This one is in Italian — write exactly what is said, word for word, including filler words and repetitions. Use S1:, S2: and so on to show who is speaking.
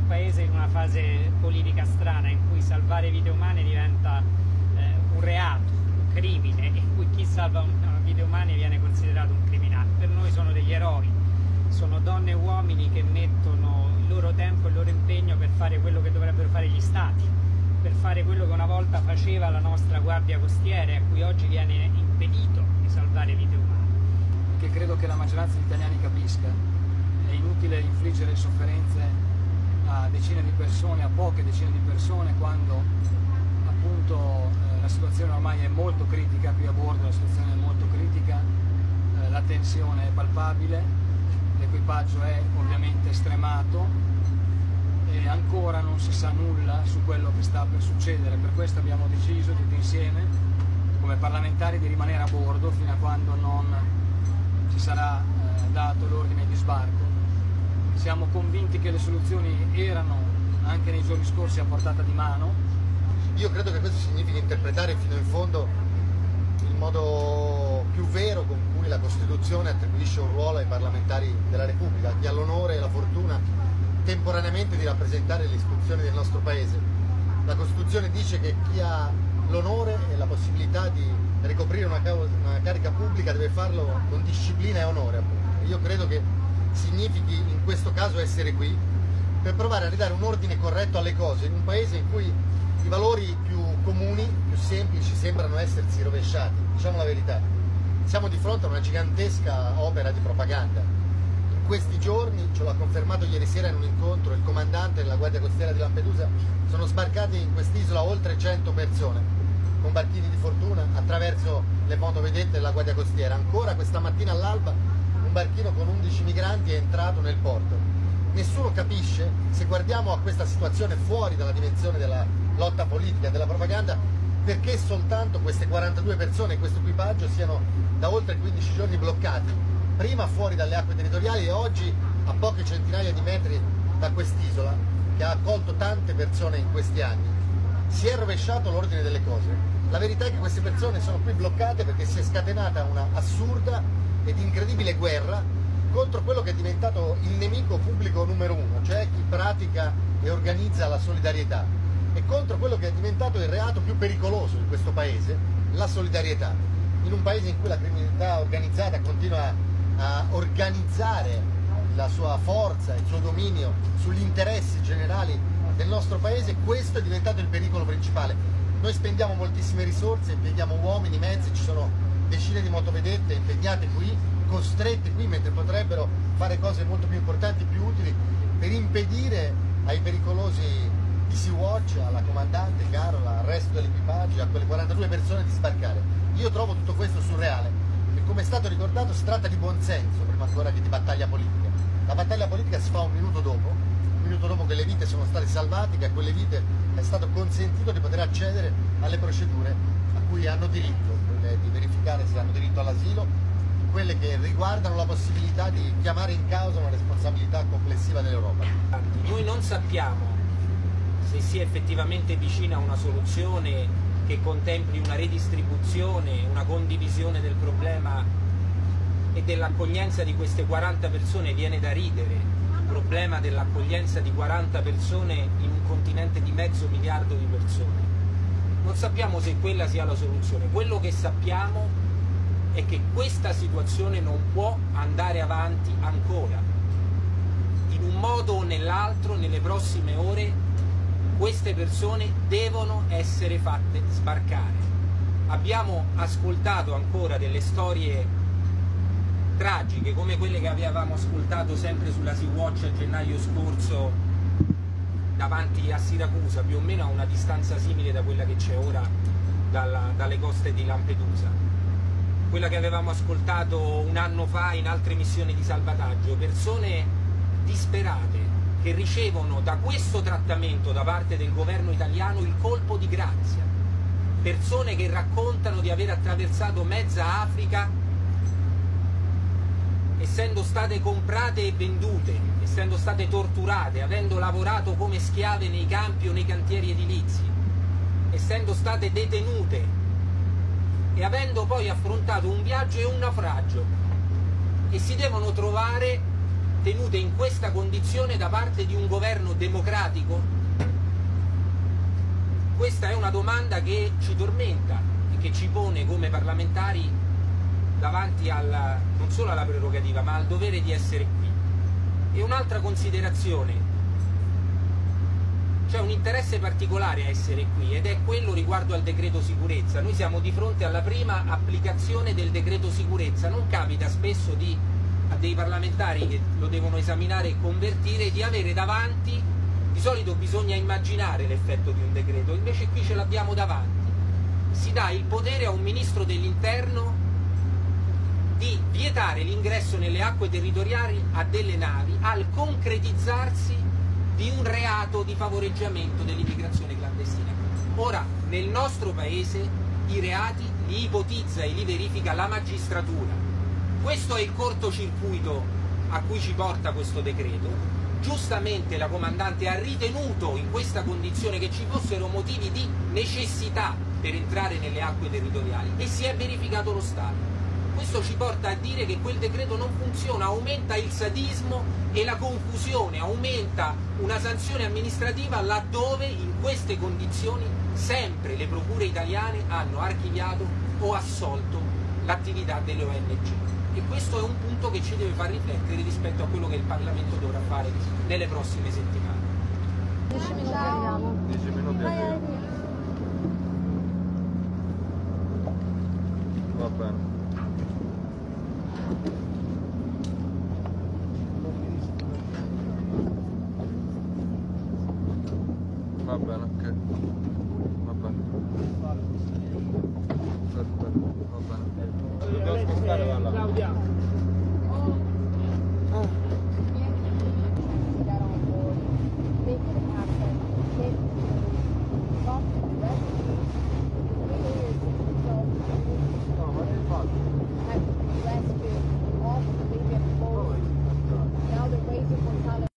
S1: un paese in una fase politica strana in cui salvare vite umane diventa eh, un reato, un crimine, in cui chi salva una vite umane viene considerato un criminale. Per noi sono degli eroi, sono donne e uomini che mettono il loro tempo e il loro impegno per fare quello che dovrebbero fare gli stati, per fare quello che una volta faceva la nostra guardia costiera e a cui oggi viene impedito di salvare vite umane.
S2: Che credo che la maggioranza degli italiani capisca. È inutile infliggere sofferenze a decine di persone, a poche decine di persone, quando appunto eh, la situazione ormai è molto critica, qui a bordo la situazione è molto critica, eh, la tensione è palpabile, l'equipaggio è ovviamente stremato e ancora non si sa nulla su quello che sta per succedere. Per questo abbiamo deciso tutti insieme, come parlamentari, di rimanere a bordo fino a quando non ci sarà eh, dato l'ordine di sbarco. Siamo convinti che le soluzioni erano anche nei giorni scorsi a portata di mano.
S3: Io credo che questo significhi interpretare fino in fondo il modo più vero con cui la Costituzione attribuisce un ruolo ai parlamentari della Repubblica, chi ha l'onore e la fortuna temporaneamente di rappresentare le istituzioni del nostro Paese. La Costituzione dice che chi ha l'onore e la possibilità di ricoprire una, una carica pubblica deve farlo con disciplina e onore, appunto. Io credo che significhi in questo caso essere qui per provare a ridare un ordine corretto alle cose in un paese in cui i valori più comuni, più semplici sembrano essersi rovesciati. Diciamo la verità, siamo di fronte a una gigantesca opera di propaganda. In questi giorni, ce l'ha confermato ieri sera in un incontro il comandante della Guardia Costiera di Lampedusa, sono sbarcate in quest'isola oltre cento persone con barchini di fortuna attraverso le motovedette della Guardia Costiera. Ancora questa mattina all'alba un barchino con undici migranti è entrato nel porto. Nessuno capisce, se guardiamo a questa situazione fuori dalla dimensione della lotta politica e della propaganda, perché soltanto queste quarantadue persone e questo equipaggio siano da oltre quindici giorni bloccati, prima fuori dalle acque territoriali e oggi a poche centinaia di metri da quest'isola che ha accolto tante persone in questi anni. Si è rovesciato l'ordine delle cose. La verità è che queste persone sono qui bloccate perché si è scatenata una assurda ed incredibile guerra contro quello che è diventato il nemico pubblico numero uno, cioè chi pratica e organizza la solidarietà, e contro quello che è diventato il reato più pericoloso in questo paese, la solidarietà. In un paese in cui la criminalità organizzata continua a organizzare la sua forza, il suo dominio sugli interessi generali del nostro paese, questo è diventato il pericolo principale. Noi spendiamo moltissime risorse, impieghiamo uomini, mezzi, ci sono decine di motovedette impegnate qui, costrette qui, mentre potrebbero fare cose molto più importanti, più utili, per impedire ai pericolosi di Sea-Watch, alla comandante Carola, al resto dell'equipaggio, a quelle quarantadue persone di sbarcare. Io trovo tutto questo surreale e, come è stato ricordato, si tratta di buonsenso prima ancora che di battaglia politica. La battaglia politica si fa un minuto dopo, un minuto dopo che le vite sono state salvate, che a quelle vite è stato consentito di poter accedere alle procedure a cui hanno diritto, quelle di verificare se hanno diritto all'asilo, quelle che riguardano la possibilità di chiamare in causa una responsabilità complessiva dell'Europa.
S4: Noi non sappiamo se sia effettivamente vicina a una soluzione che contempli una redistribuzione, una condivisione del problema e dell'accoglienza di queste quaranta persone. Viene da ridere il problema dell'accoglienza di quaranta persone in un continente di mezzo miliardo di persone. Non sappiamo se quella sia la soluzione. Quello che sappiamo è che questa situazione non può andare avanti ancora. In un modo o nell'altro, nelle prossime ore, queste persone devono essere fatte sbarcare. Abbiamo ascoltato ancora delle storie tragiche come quelle che avevamo ascoltato sempre sulla Sea-Watch a gennaio scorso davanti a Siracusa, più o meno a una distanza simile da quella che c'è ora dalla, dalle coste di Lampedusa. Quella che avevamo ascoltato un anno fa in altre missioni di salvataggio, persone disperate che ricevono da questo trattamento da parte del governo italiano il colpo di grazia, persone che raccontano di aver attraversato mezza Africa essendo state comprate e vendute, essendo state torturate, avendo lavorato come schiave nei campi o nei cantieri edilizi, essendo state detenute e avendo poi affrontato un viaggio e un naufragio, e si devono trovare tenute in questa condizione da parte di un governo democratico? Questa è una domanda che ci tormenta e che ci pone come parlamentari davanti alla, non solo alla prerogativa ma al dovere di essere qui. E un'altra considerazione: c'è un interesse particolare a essere qui ed è quello riguardo al decreto sicurezza. Noi siamo di fronte alla prima applicazione del decreto sicurezza. Non capita spesso di, a dei parlamentari che lo devono esaminare e convertire di avere davanti, di solito bisogna immaginare l'effetto di un decreto, invece qui ce l'abbiamo davanti. Si dà il potere a un ministro dell'interno di vietare l'ingresso nelle acque territoriali a delle navi al concretizzarsi di un reato di favoreggiamento dell'immigrazione clandestina. Ora, nel nostro paese i reati li ipotizza e li verifica la magistratura. Questo è il cortocircuito a cui ci porta questo decreto. Giustamente la comandante ha ritenuto in questa condizione che ci fossero motivi di necessità per entrare nelle acque territoriali e si è verificato lo stato. Questo ci porta a dire che quel decreto non funziona, aumenta il sadismo e la confusione, aumenta una sanzione amministrativa laddove in queste condizioni sempre le procure italiane hanno archiviato o assolto l'attività delle O N G. E questo è un punto che ci deve far riflettere rispetto a quello che il Parlamento dovrà fare nelle prossime settimane.
S5: dieci minuti arriviamo.
S6: dieci minuti arriviamo. Va bene. Va bene, ok.